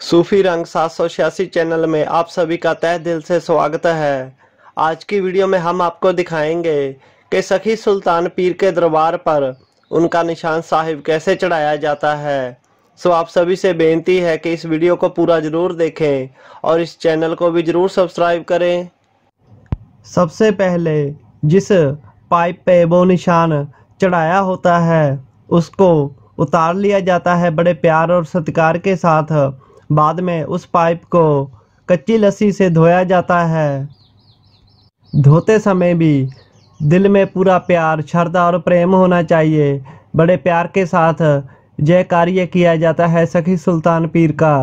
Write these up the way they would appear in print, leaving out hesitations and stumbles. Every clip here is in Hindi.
सूफी रंग 786 चैनल में आप सभी का तहे दिल से स्वागत है। आज की वीडियो में हम आपको दिखाएंगे कि सखी सुल्तान पीर के दरबार पर उनका निशान साहिब कैसे चढ़ाया जाता है। सो आप सभी से बेनती है कि इस वीडियो को पूरा ज़रूर देखें और इस चैनल को भी ज़रूर सब्सक्राइब करें। सबसे पहले जिस पाइप पे वो निशान चढ़ाया होता है उसको उतार लिया जाता है बड़े प्यार और सत्कार के साथ। बाद में उस पाइप को कच्ची लस्सी से धोया जाता है। धोते समय भी दिल में पूरा प्यार, श्रद्धा और प्रेम होना चाहिए। बड़े प्यार के साथ जय कार्य किया जाता है सखी सुल्तान पीर का।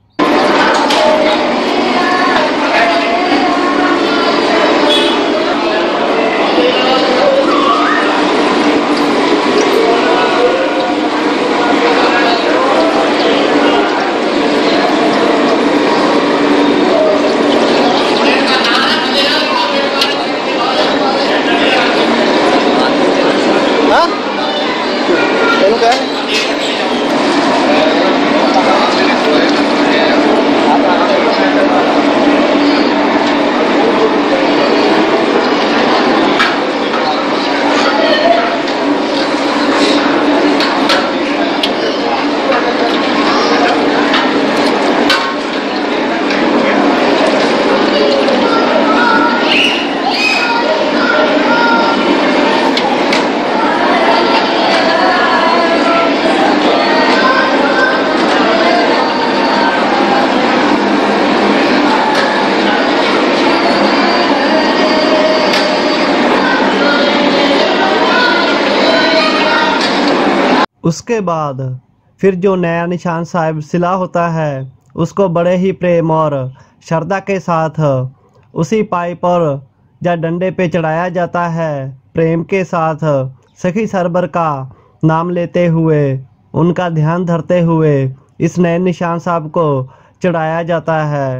उसके बाद फिर जो नया निशान साहिब सिला होता है उसको बड़े ही प्रेम और श्रद्धा के साथ उसी पाइप और या डंडे पे चढ़ाया जाता है। प्रेम के साथ सखी सरवर का नाम लेते हुए, उनका ध्यान धरते हुए इस नए निशान साहिब को चढ़ाया जाता है।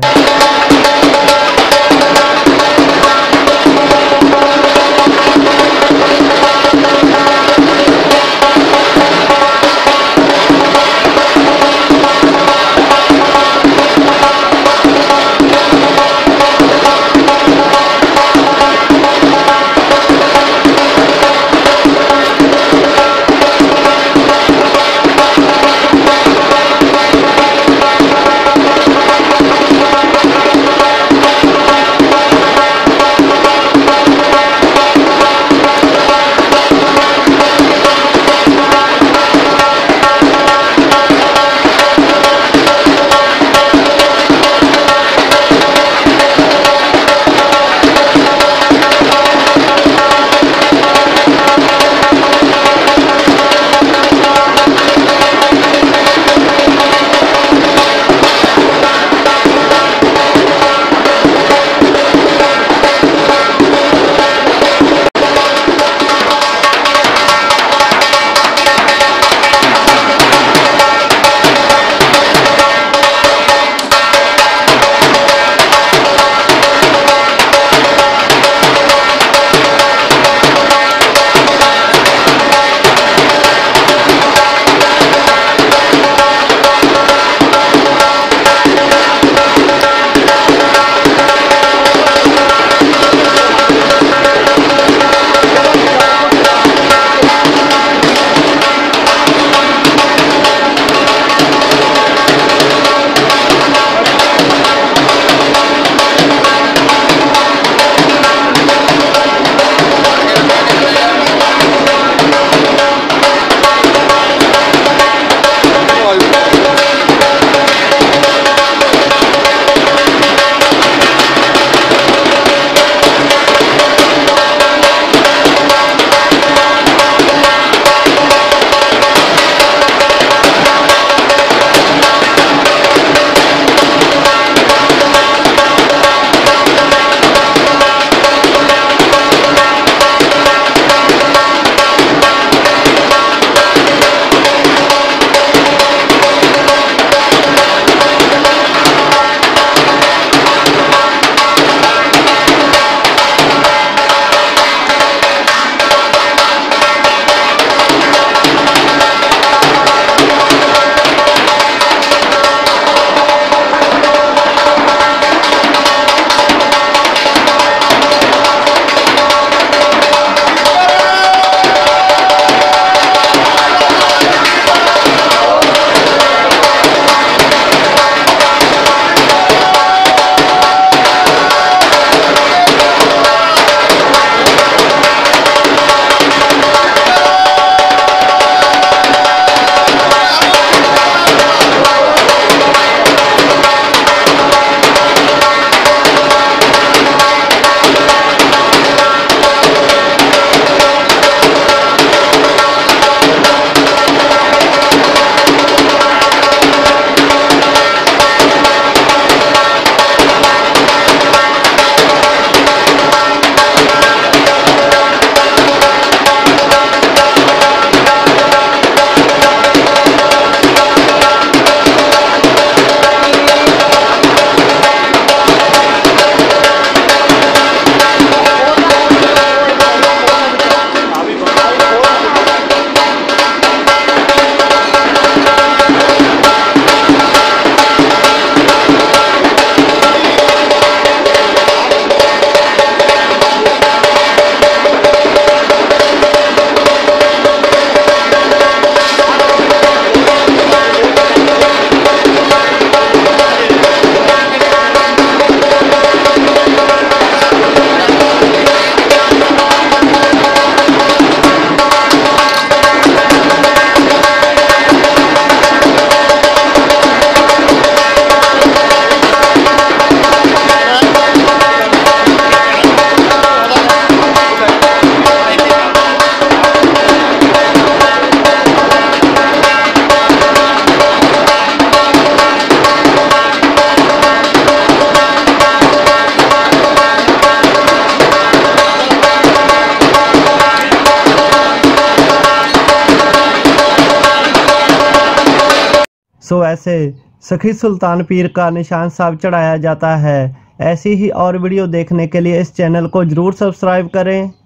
सो ऐसे सखी सुल्तान पीर का निशान साहब चढ़ाया जाता है। ऐसी ही और वीडियो देखने के लिए इस चैनल को जरूर सब्सक्राइब करें।